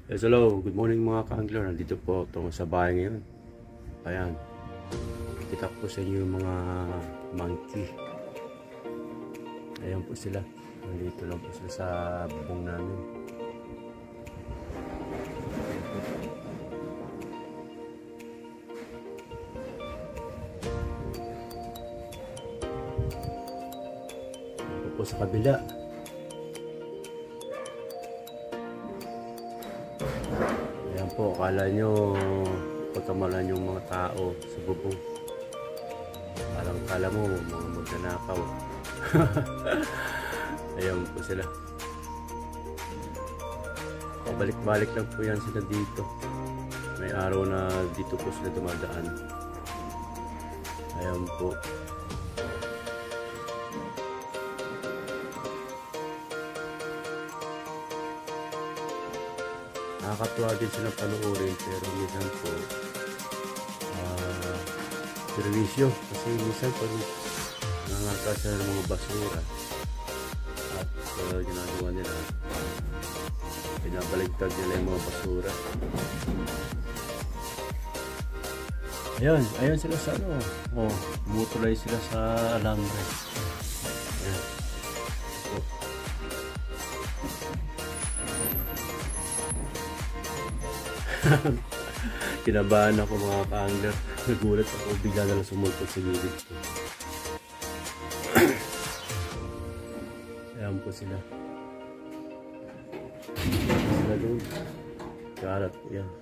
Yes, hello. Good morning mga ka-angler. Nandito po ito sa bahay ngayon. Ayan. Kita ko sa inyo yung mga monkey. Ayan po sila. Nandito lang po sila sa bubong namin. Ito po sa kabila. Ayan po, akala nyo pagkamalan yung mga tao sa bubong. Parang kala mo mga magnanakaw. Ayan po sila. Pabalik-balik lang po yan sila dito. May araw na dito po sila dumadaan. Ayan po. Nakakatuwa din silang panuorin, pero minsan po servisyo, kasi minsan pag nangangakas sila ng mga basura at ginagawa nila, pinabaligtad nila yung mga basura. Ayan sila sa ano, mutulay sila sa alambre. Ayan. Kinabahan ako mga ka-angler. Nagulat ako, bigla na lang sumulpot sa gilid ko. Ayan po sila. Sila doon. Karat po yan.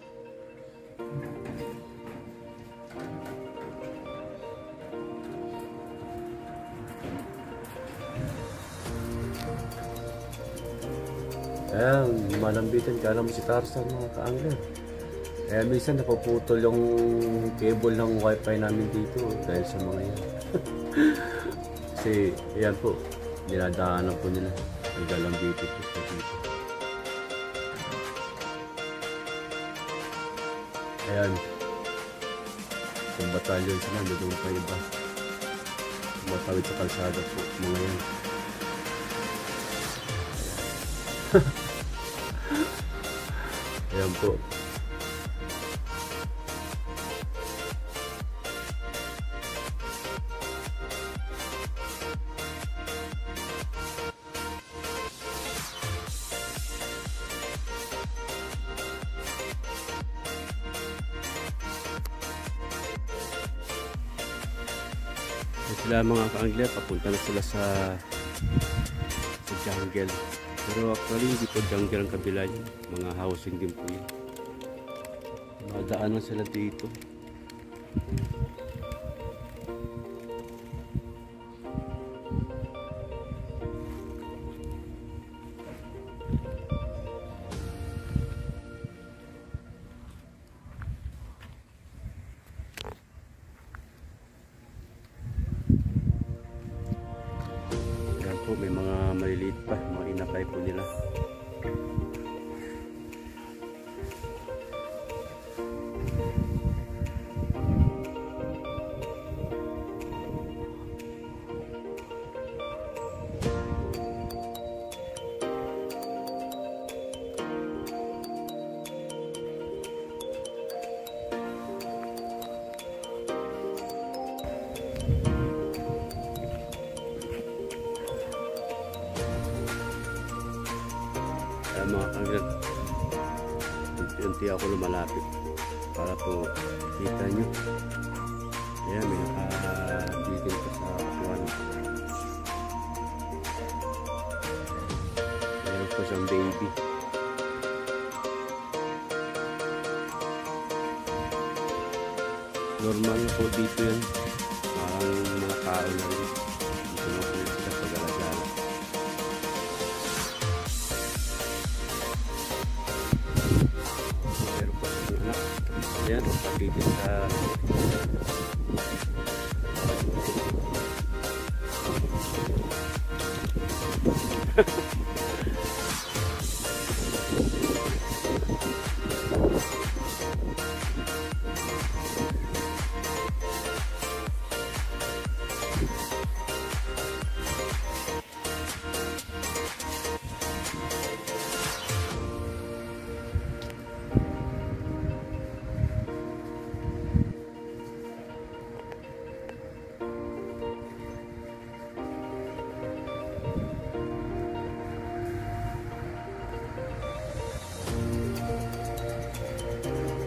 Ayan, malambitan ka naman si Tarzan mga ka-angler. Kaya minsan napuputol yung cable ng wifi namin dito dahil sa mga yan. Kasi ayan po, dinadaanan po nila. Naglalambitin po sa dito. Ayan. Isang batalyon sila, doon pa iba. Matawid sa kalsada po, mga yan. Ayan po. Sila mga ka-angler, papunta na sila sa jungle. Pero actually hindi po jungle ang kabila yun, mga housing din po yun. Madaanan sila dito. May mga maliliit pa, mga inakay po nila. Mga ka-angler, unti-unti ako lumalapit para po kita nyo. Ayan, may nakabigil pa sa kapuan. Ayan po siyang baby. Normal na po dito yan, parang mga tao na rin. Dito na po sila pag-alagala. Ayan, pagigil sa